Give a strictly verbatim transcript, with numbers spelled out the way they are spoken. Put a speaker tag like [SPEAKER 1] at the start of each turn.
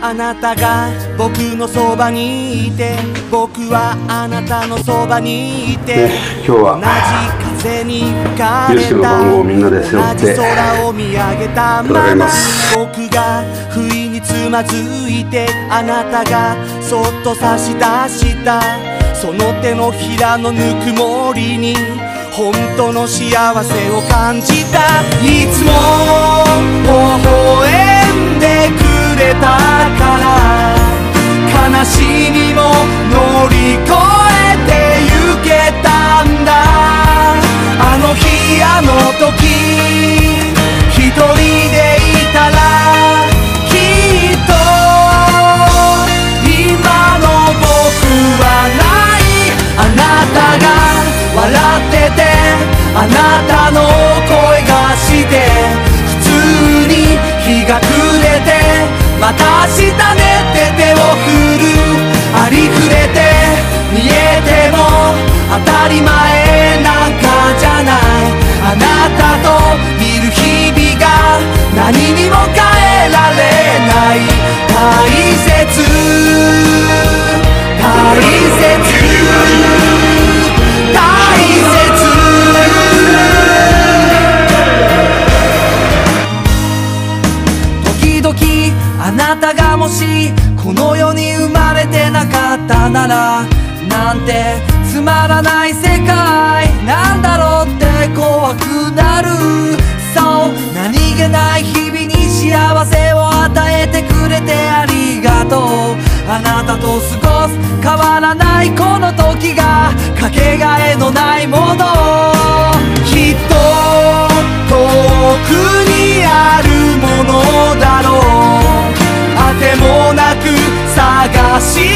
[SPEAKER 1] あなたが僕のそばにいて、僕はあなたのそばにいて、
[SPEAKER 2] ね、今日は
[SPEAKER 1] 同じ風に吹かれ
[SPEAKER 2] ユースケの番号をみんなで背負って
[SPEAKER 1] 同じ空を見上げたまま、僕が不意につまずいて、あなたがそっと差し出したその手のひらのぬくもりに本当の幸せを感じた。いつも微笑んでくれたから、悲しみも乗り越えてゆけたんだ。あの日あの時一人でいたら、きっと今の僕はない。あなたが笑ってて、あなたの声がして、普通に日が暮れて、また明日ねって手を振る。ありふれて見えても当たり前なんかじゃない。あなたといる日々が何にも変えられない。大切大切大切。時々あなたがもしこの世に生まれてなかったなら、なんてつまらない世界なんだろうって怖くなる。そう、何気ない日々に幸せを与えてくれてありがとう。あなたと過ごす変わらないこの時がかけがえのないもの。きっと遠くにあるものだろう。あてもなく探し